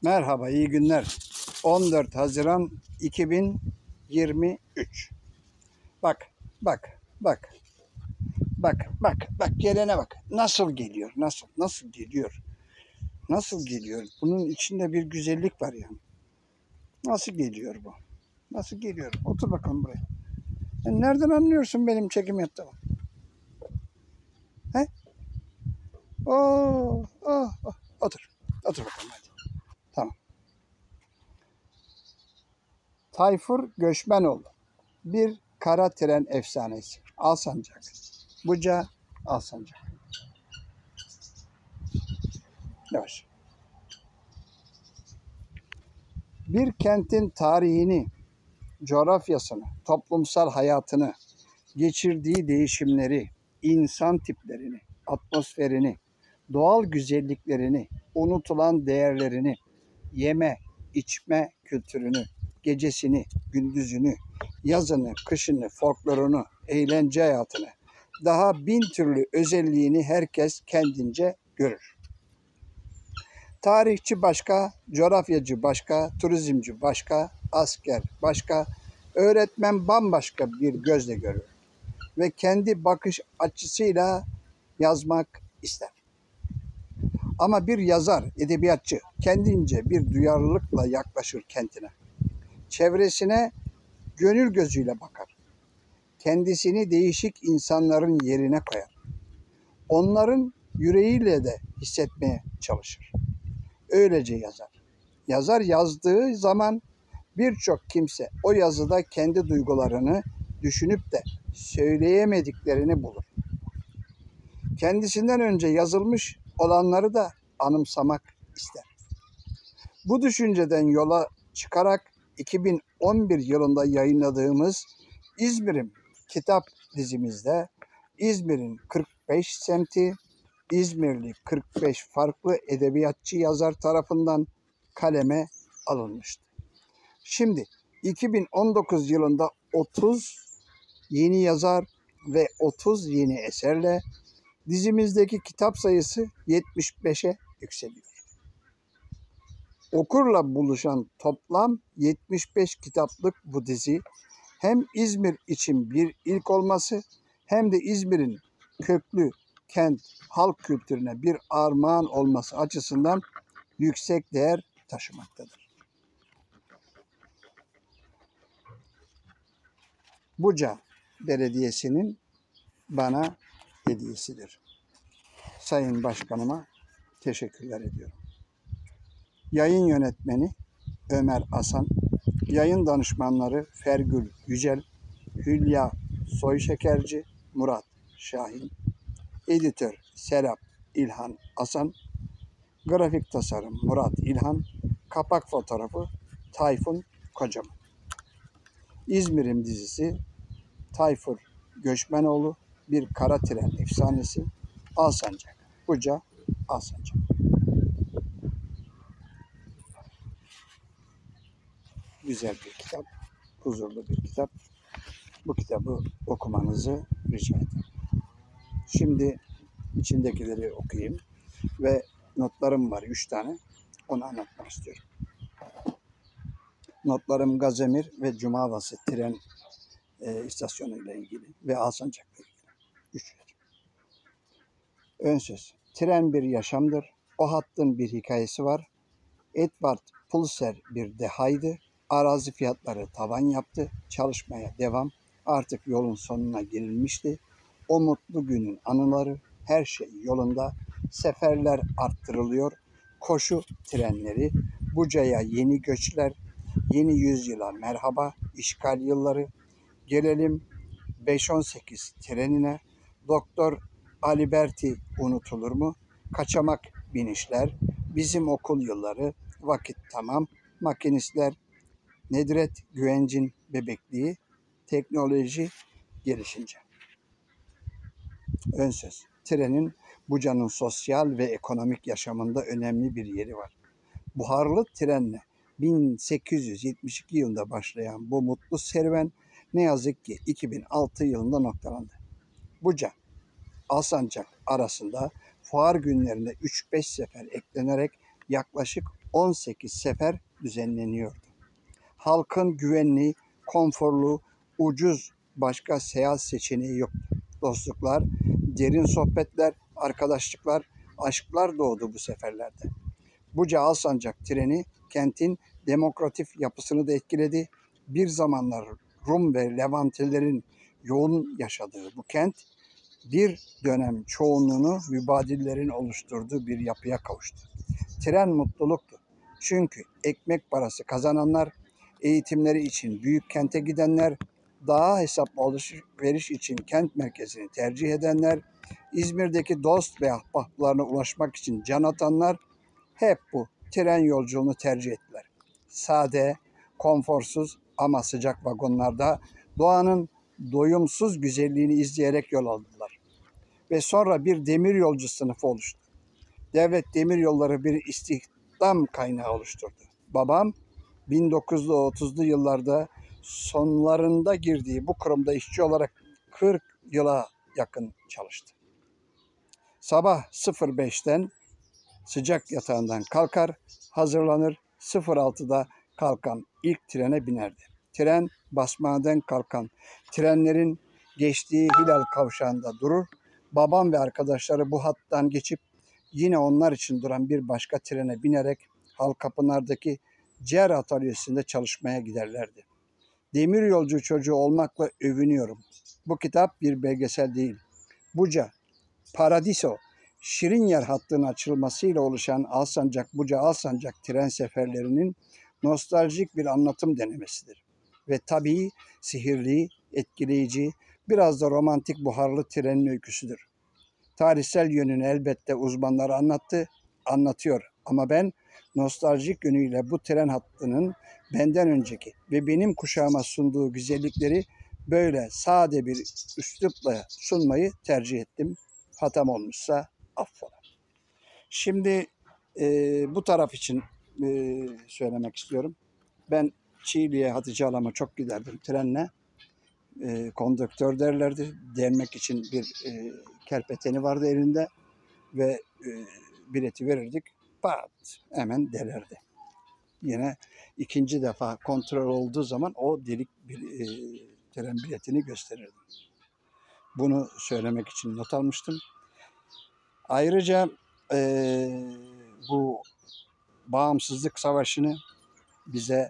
Merhaba, iyi günler. 14 Haziran 2023. Bak, bak, bak, bak, gelene bak. Nasıl geliyor, nasıl geliyor, nasıl geliyor. Bunun içinde bir güzellik var yani. Nasıl geliyor bu? Nasıl geliyor? Otur bakalım buraya. Nereden anlıyorsun benim çekim yaptığımı? He? Otur. Otur bakalım hadi. Tamam. Tayfur Göçmenoğlu. Bir kara tren efsanesi. Alsancak. Buca, Alsancak. Yavaş. Bir kentin tarihini, coğrafyasını, toplumsal hayatını, geçirdiği değişimleri, insan tiplerini, atmosferini, doğal güzelliklerini, unutulan değerlerini, yeme, içme kültürünü, gecesini, gündüzünü, yazını, kışını, folklorunu, eğlence hayatını, daha bin türlü özelliğini herkes kendince görür. Tarihçi başka, coğrafyacı başka, turizmci başka, asker başka, öğretmen bambaşka bir gözle görür ve kendi bakış açısıyla yazmak ister. Ama bir yazar, edebiyatçı kendince bir duyarlılıkla yaklaşır kentine. Çevresine gönül gözüyle bakar. Kendisini değişik insanların yerine koyar. Onların yüreğiyle de hissetmeye çalışır. Öylece yazar. Yazar yazdığı zaman birçok kimse o yazıda kendi duygularını düşünüp de söyleyemediklerini bulur. Kendisinden önce yazılmış olanları da anımsamak ister. Bu düşünceden yola çıkarak 2011 yılında yayınladığımız İzmir'im kitap dizimizde İzmir'in 45 semti, İzmirli 45 farklı edebiyatçı yazar tarafından kaleme alınmıştı. Şimdi 2019 yılında 30 yeni yazar ve 30 yeni eserle dizimizdeki kitap sayısı 75'e yükseliyor. Okurla buluşan toplam 75 kitaplık bu dizi hem İzmir için bir ilk olması hem de İzmir'in köklü kent halk kültürüne bir armağan olması açısından yüksek değer taşımaktadır. Buca Belediyesi'nin bana hediyesidir. Sayın Başkanıma teşekkürler ediyorum. Yayın yönetmeni Ömer Asan, yayın danışmanları Fergül Yücel, Hülya Soyşekerci, Murat Şahin, editör Serap İlhan Asan, grafik tasarım Murat İlhan, kapak fotoğrafı Tayfun Kocaman. İzmir'im dizisi Tayfur Göçmenoğlu, bir kara tren efsanesi, Alsancak, Buca, Alsancak. Güzel bir kitap, huzurlu bir kitap. Bu kitabı okumanızı rica ederim. Şimdi içindekileri okuyayım ve notlarım var 3 tane. Onu anlatmak istiyorum. Notlarım Gazemir ve Cumavası tren istasyonu ile ilgili ve Alsancak'la ilgili. 3. Ön söz. Tren bir yaşamdır. O hattın bir hikayesi var. Edward Pulser bir dehaydı. Arazi fiyatları tavan yaptı. Çalışmaya devam. Artık yolun sonuna gelinmişti. O mutlu günün anıları, her şey yolunda. Seferler arttırılıyor. Koşu trenleri, Buca'ya yeni göçler, yeni yüzyıla merhaba, işgal yılları. Gelelim 518 trenine. Doktor Aliberti unutulur mu? Kaçamak binişler, bizim okul yılları, vakit tamam, makinistler, Nedret Güvencin bebekliği, teknoloji gelişince. Ön söz. Trenin Buca'nın sosyal ve ekonomik yaşamında önemli bir yeri var. Buharlı trenle 1872 yılında başlayan bu mutlu serüven ne yazık ki 2006 yılında noktalandı. Buca, Alsancak arasında fuar günlerinde 3-5 sefer eklenerek yaklaşık 18 sefer düzenleniyordu. Halkın güvenli, konforlu, ucuz başka seyahat seçeneği yoktu. Dostluklar, derin sohbetler, arkadaşlıklar, aşklar doğdu bu seferlerde. Buca Alsancak treni kentin demokratik yapısını da etkiledi. Bir zamanlar Rum ve Levantilerin yoğun yaşadığı bu kent bir dönem çoğunluğunu mübadillerin oluşturduğu bir yapıya kavuştu. Tren mutluluktu. Çünkü ekmek parası kazananlar, eğitimleri için büyük kente gidenler, daha hesaplı alışveriş için kent merkezini tercih edenler, İzmir'deki dost ve ahbaplarına ulaşmak için can atanlar hep bu tren yolculuğunu tercih ettiler. Sade, konforsuz ama sıcak vagonlarda doğanın doyumsuz güzelliğini izleyerek yol aldılar. Ve sonra bir demiryolcu sınıfı oluştu. Devlet demiryolları bir istihdam kaynağı oluşturdu. Babam 1930'lu yıllarda sonlarında girdiği bu kurumda işçi olarak 40 yıla yakın çalıştı. Sabah 05'ten sıcak yatağından kalkar, hazırlanır, 06'da kalkan ilk trene binerdi. Tren basmadan kalkan trenlerin geçtiği Hilal kavşağında durur. Babam ve arkadaşları bu hattan geçip yine onlar için duran bir başka trene binerek Halkapınar'daki Cer atölyesinde çalışmaya giderlerdi. Demiryolcu çocuğu olmakla övünüyorum. Bu kitap bir belgesel değil. Buca, Paradiso, Şirinyer hattının açılmasıyla oluşan Alsancak-Buca-Alsancak tren seferlerinin nostaljik bir anlatım denemesidir. Ve tabii sihirli, etkileyici, biraz da romantik buharlı trenin öyküsüdür. Tarihsel yönünü elbette uzmanlar anlatıyor. Ama ben nostaljik yönüyle bu tren hattının benden önceki ve benim kuşağıma sunduğu güzellikleri böyle sade bir üslupla sunmayı tercih ettim. Hatam olmuşsa affola. Şimdi bu taraf için söylemek istiyorum. Ben Çiğli'ye Hatice Alam'a çok giderdim trenle. Konduktör derlerdi. Delmek için bir kerpeteni vardı elinde ve bileti verirdik. Pat hemen delerdi. Yine ikinci defa kontrol olduğu zaman o delik tren biletini gösterirdi. Bunu söylemek için not almıştım. Ayrıca bu bağımsızlık savaşını bize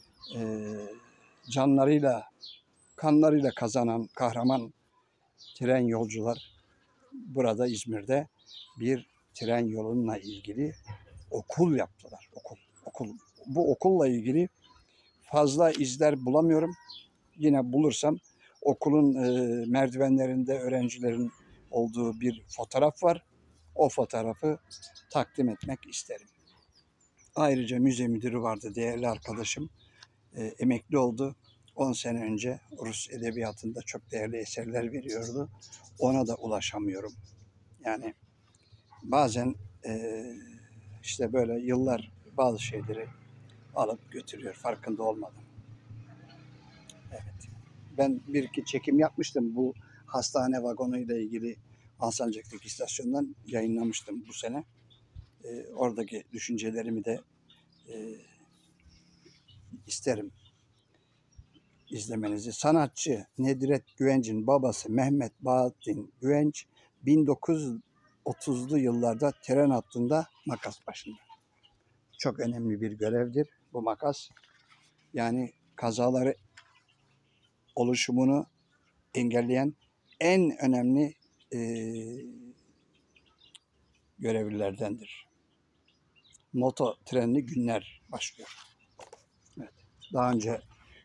canlarıyla, kanlarıyla kazanan kahraman tren yolcular burada İzmir'de bir tren yolunla ilgili okul yaptılar. Okul. Bu okulla ilgili fazla izler bulamıyorum. Yine bulursam okulun merdivenlerinde öğrencilerin olduğu bir fotoğraf var. O fotoğrafı takdim etmek isterim. Ayrıca müze müdürü vardı, değerli arkadaşım. Emekli oldu. 10 sene önce Rus edebiyatında çok değerli eserler veriyordu. Ona da ulaşamıyorum. Yani bazen işte böyle yıllar bazı şeyleri alıp götürüyor farkında olmadan. Evet. Ben bir iki çekim yapmıştım bu hastane vagonuyla ilgili Alsancak'taki istasyondan yayınlamıştım bu sene. Oradaki düşüncelerimi de isterim izlemenizi. Sanatçı Nedret Güvenç'in babası Mehmet Bahattin Güvenç 1930'lu yıllarda tren hattında makas başında. Çok önemli bir görevdir bu makas. Yani kazaları oluşumunu engelleyen en önemli görevlilerdendir. Moto trenli günler başlıyor. Evet. Daha önce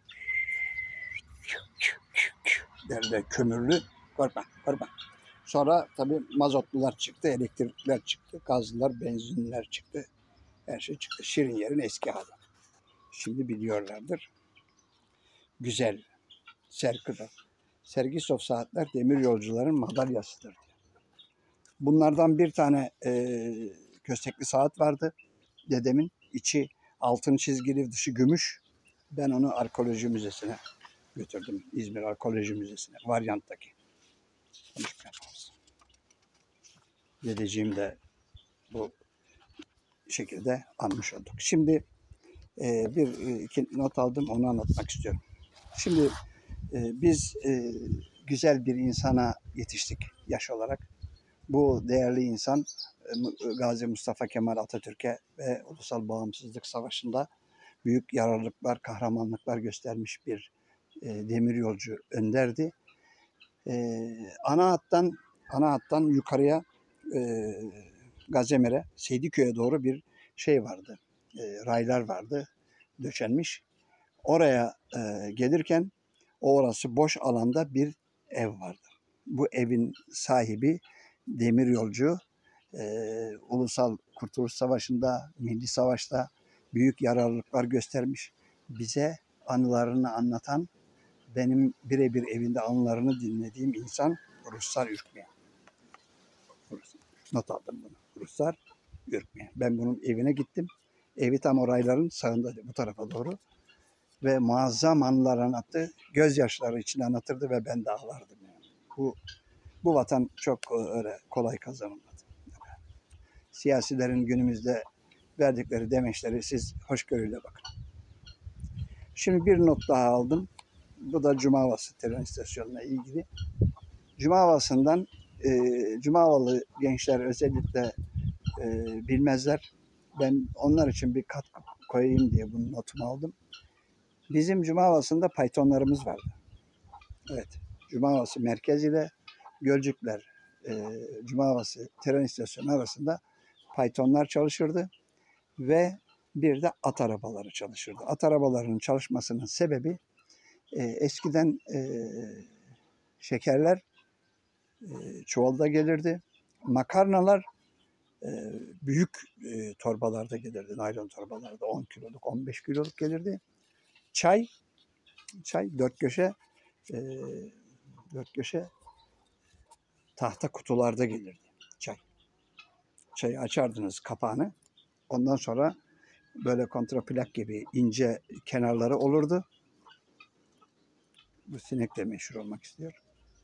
derler kömürlü, korkma. Sonra tabii mazotlular çıktı, elektrikler çıktı, gazlılar, benzinler çıktı. Her şey çıktı. Şirinyer'in eski hali. Şimdi biliyorlardır. Güzel, Serkı'da. Sergisov saatler demir yolcuların madalyasıdır. Bunlardan bir tane köstekli saat vardı. Dedemin içi altın çizgili, dışı gümüş. Ben onu arkeoloji müzesine götürdüm. İzmir Arkeoloji Müzesi'ne. Varyant'taki. Dedeciğim de bu şekilde anmış olduk. Şimdi iki not aldım, onu anlatmak istiyorum. Şimdi biz güzel bir insana yetiştik yaş olarak. Bu değerli insan Gazi Mustafa Kemal Atatürk'e ve Ulusal Bağımsızlık Savaşı'nda büyük yararlıklar, kahramanlıklar göstermiş bir demiryolcu önderdi. Ana hattan yukarıya Gazemer'e, Seydiköy'e doğru bir şey vardı. Raylar vardı, döşenmiş. Oraya gelirken orası boş alanda bir ev vardı. Bu evin sahibi demiryolcu, Ulusal Kurtuluş Savaşı'nda, Milli Savaş'ta büyük yararlılıklar göstermiş. Bize anılarını anlatan, benim birebir evinde anılarını dinlediğim insan Ruslar Ürkmeyen. Not aldım bunu. Ruslar Ürkmeyen. Ben bunun evine gittim. Evi tam orayların sağındaydı, bu tarafa doğru. Ve muazzam anılar anlattı. Gözyaşları içinde anlatırdı ve ben de ağlardım. Yani. Bu vatan çok öyle kolay kazanılmadı. Siyasilerin günümüzde verdikleri demeçleri siz hoşgörüyle bakın. Şimdi bir not daha aldım. Bu da Cumahuvası tren istasyonuna ilgili. Cumahuvası'ndan Cumahavalı gençler özellikle bilmezler. Ben onlar için bir katkı koyayım diye bunu notumu aldım. Bizim Cumahuvası'nda paytonlarımız vardı. Evet, Cumahuvası merkez ile Gölcükler Cumahuvası tren istasyonu arasında paytonlar çalışırdı ve bir de at arabaları çalışırdı. At arabalarının çalışmasının sebebi eskiden şekerler çuvalda gelirdi. Makarnalar büyük torbalarda gelirdi. Naylon torbalarda 10 kiloluk, 15 kiloluk gelirdi. Çay dört köşe tahta kutularda gelirdi. Çayı açardınız kapağını. Ondan sonra böyle kontraplak gibi ince kenarları olurdu. Bu sinek de meşhur olmak istiyor.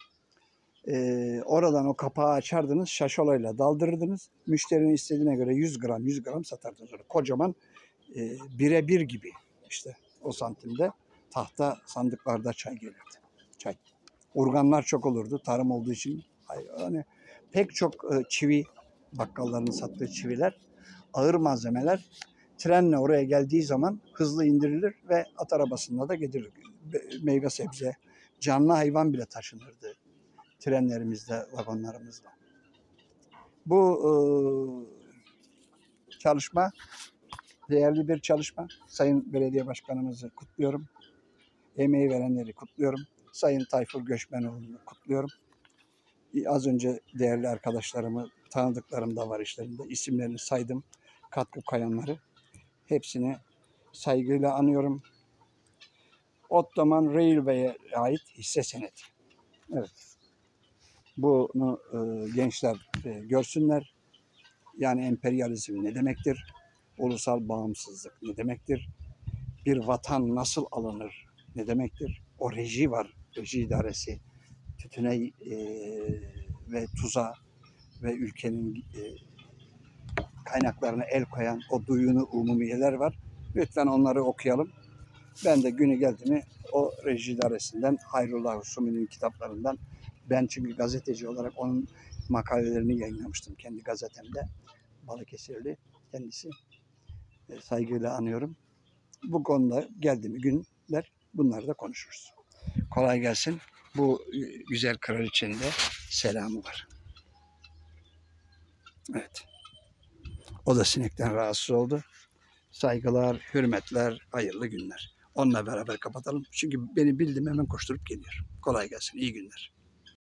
Oradan o kapağı açardınız, şaşolayla daldırırdınız. Müşterinin istediğine göre 100 gram satardınız. Kocaman birebir gibi işte o santimde tahta sandıklarda çay gelirdi. Çay. Urganlar çok olurdu tarım olduğu için. Yani pek çok çivi, bakkalların sattığı çiviler, ağır malzemeler trenle oraya geldiği zaman hızlı indirilir ve at arabasında da getirilir. Meyve sebze, canlı hayvan bile taşınırdı trenlerimizde, vagonlarımızda. Bu çalışma değerli bir çalışma. Sayın Belediye Başkanımızı kutluyorum. Emeği verenleri kutluyorum. Sayın Tayfur Göçmenoğlu'nu kutluyorum. Az önce değerli arkadaşlarımı, tanıdıklarım da var işlerinde. İsimlerini saydım. Katkı koyanları. Hepsini saygıyla anıyorum. Ottoman Railway'e ait hisse senedi. Evet. Bunu gençler görsünler. Yani emperyalizm ne demektir? Ulusal bağımsızlık ne demektir? Bir vatan nasıl alınır? Ne demektir? O reji var. Reji idaresi. Tütüne ve tuza ve ülkenin kaynaklarına el koyan o duyunu umumiyeler var. Lütfen onları okuyalım. Ben de günü geldi mi o reji idaresinden, Hayrullah Husumi'nin kitaplarından, ben çünkü gazeteci olarak onun makalelerini yayınlamıştım kendi gazetemde. Balıkesirli kendisi. Saygıyla anıyorum. Bu konuda geldi mi günler bunları da konuşuruz. Kolay gelsin. Bu güzel kraliçenin de selamı var. Evet. O da sinekten rahatsız oldu. Saygılar, hürmetler, hayırlı günler. Onunla beraber kapatalım. Çünkü beni bildim hemen koşturup geliyor. Kolay gelsin. İyi günler.